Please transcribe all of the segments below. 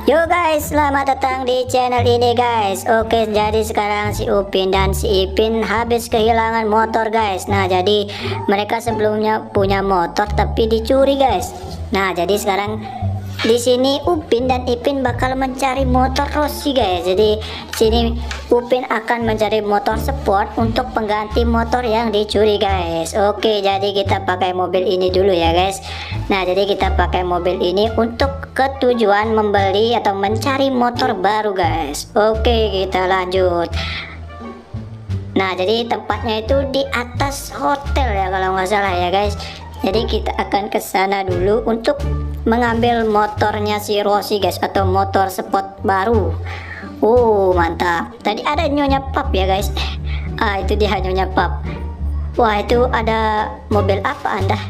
Yo guys, selamat datang di channel ini guys. Oke, jadi sekarang si Upin dan si Ipin habis kehilangan motor guys. Nah, jadi mereka sebelumnya punya motor tapi dicuri guys. Nah, jadi sekarang di sini Upin dan Ipin bakal mencari motor Rossi guys. Jadi sini Upin akan mencari motor sport untuk pengganti motor yang dicuri guys. Oke, jadi kita pakai mobil ini dulu ya guys. Nah, jadi kita pakai mobil ini untuk ketujuan membeli atau mencari motor baru guys. Oke, kita lanjut. Nah, jadi tempatnya itu di atas hotel ya kalau nggak salah ya guys. Jadi kita akan ke sana dulu untuk mengambil motornya si Rossi guys, atau motor sport baru. Mantap. Tadi ada Nyonya Pap ya guys. Itu dia Nyonya Pap. Wah, itu ada mobil apa Anda?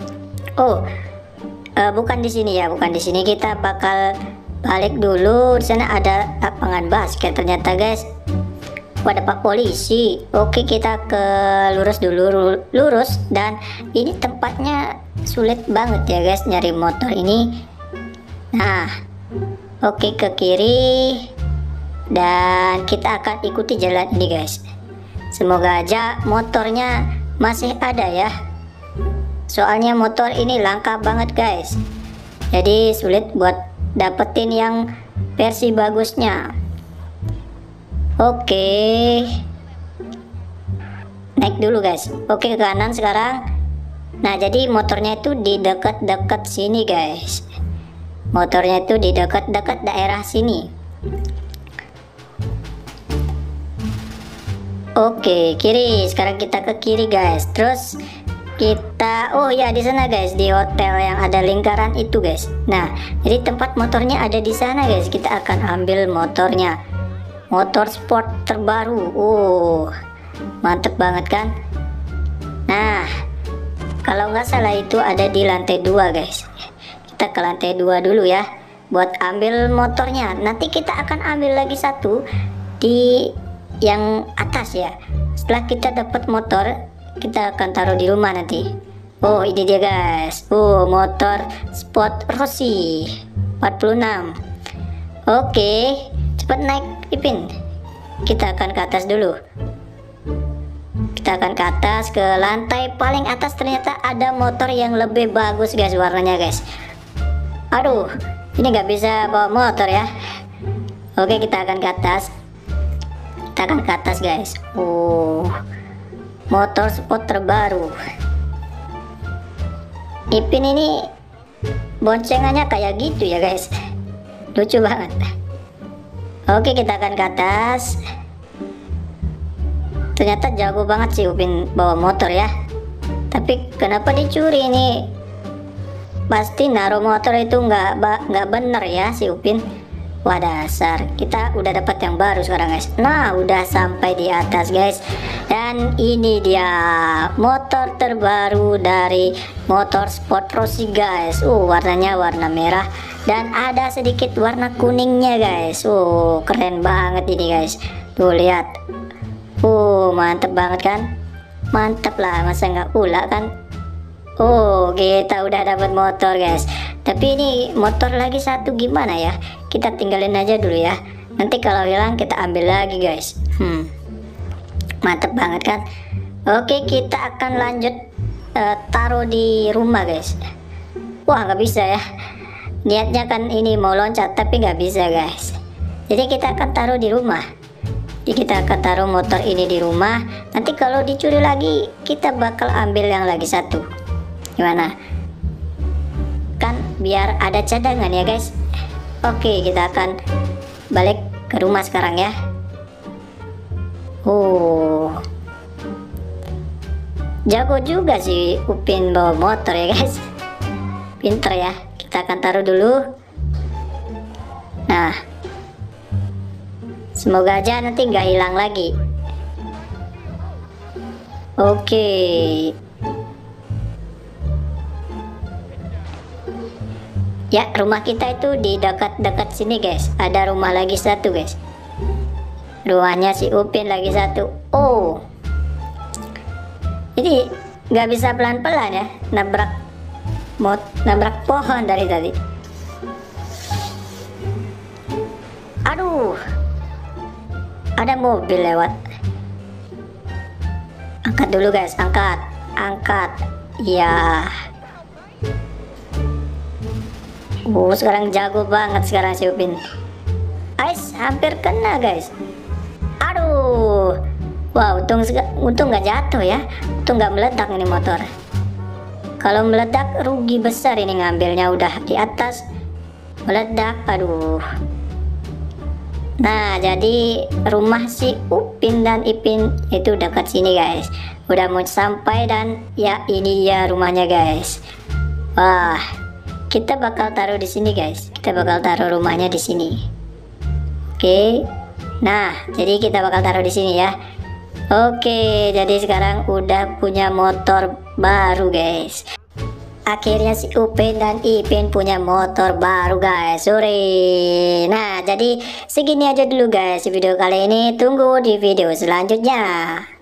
Bukan di sini ya, bukan di sini. Kita bakal balik dulu. Di sana ada lapangan basket ternyata guys. Ada Pak Polisi. Oke, kita ke lurus dulu, lurus. Dan ini tempatnya sulit banget ya guys nyari motor ini. Nah, oke, ke kiri dan kita akan ikuti jalan ini guys. Semoga aja motornya masih ada ya, soalnya motor ini langka banget guys, jadi sulit buat dapetin yang versi bagusnya. Oke, naik dulu guys. Oke, ke kanan sekarang. Nah, jadi motornya itu di dekat-dekat sini guys. Motornya itu di dekat-dekat daerah sini. Oke, kiri. Sekarang kita ke kiri guys. Terus kita, di sana guys, di hotel yang ada lingkaran itu guys. Nah, jadi tempat motornya ada di sana guys. Kita akan ambil motornya. Motor sport terbaru. Mantep banget kan? Nah, kalau nggak salah itu ada di lantai 2 guys. Kita ke lantai 2 dulu ya buat ambil motornya. Nanti kita akan ambil lagi satu di yang atas ya. Setelah kita dapat motor, kita akan taruh di rumah nanti. Ini dia guys. Motor sport Rossi 46. Oke, cepet naik Ipin. Kita akan ke atas dulu. Kita akan ke atas, ke lantai paling atas. Ternyata ada motor yang lebih bagus guys warnanya guys. Aduh, ini nggak bisa bawa motor ya. Oke, kita akan ke atas. Kita akan ke atas guys. Motor sport terbaru. Ipin ini boncengannya kayak gitu ya guys, lucu banget. Oke, kita akan ke atas. Ternyata jago banget sih Upin bawa motor ya. Tapi kenapa dicuri ini? Pasti naruh motor itu nggak bener ya si Upin. Wah, dasar. Kita udah dapat yang baru sekarang guys. Nah, udah sampai di atas guys. Dan ini dia motor terbaru dari motor sport Rossi guys. Warnanya warna merah dan ada sedikit warna kuningnya guys. Keren banget ini guys. Tuh lihat. Mantep banget kan? Mantep lah, masa nggak pula kan? Kita udah dapat motor guys. Tapi ini motor lagi satu gimana ya? Kita tinggalin aja dulu ya. Nanti kalau hilang kita ambil lagi guys. Mantep banget kan? Oke, kita akan lanjut taruh di rumah guys. Wah, nggak bisa ya. Niatnya kan ini mau loncat tapi nggak bisa guys. Jadi kita akan taruh di rumah. Jadi kita akan taruh motor ini di rumah. Nanti kalau dicuri lagi kita bakal ambil yang lagi satu. Gimana? Kan biar ada cadangan ya guys. Oke, kita akan balik ke rumah sekarang ya. Jago juga sih Upin bawa motor ya guys. Pinter ya. Kita akan taruh dulu. Nah, semoga aja nanti nggak hilang lagi. Oke. Ya, rumah kita itu di dekat-dekat sini guys. Ada rumah lagi satu guys. Rumahnya si Upin lagi satu. Ini nggak bisa pelan-pelan ya. Nabrak pohon dari tadi. Aduh, ada mobil lewat. Angkat dulu guys, angkat. Ya. Sekarang jago banget sekarang si Upin. Ais, hampir kena guys. Aduh. Wah, untung nggak jatuh ya. Untung nggak meledak ini motor. Kalau meledak rugi besar ini ngambilnya, udah di atas meledak. Aduh. Nah, jadi rumah si Upin dan Ipin itu dekat sini guys. Udah mau sampai dan ya ini ya rumahnya guys. Wah, kita bakal taruh di sini guys. Kita bakal taruh rumahnya di sini. Oke. Nah, jadi kita bakal taruh di sini ya. Oke, jadi sekarang udah punya motor baru guys. Akhirnya si Upin dan Ipin punya motor baru guys. Sore. Nah, jadi segini aja dulu guys video kali ini. Tunggu di video selanjutnya.